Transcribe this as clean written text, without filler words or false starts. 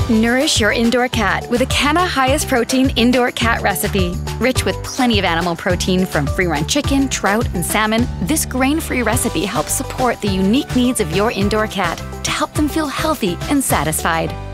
Nourish your indoor cat with ACANA highest protein indoor cat recipe. Rich with plenty of animal protein from free-range chicken, trout, and salmon, this grain-free recipe helps support the unique needs of your indoor cat to help them feel healthy and satisfied.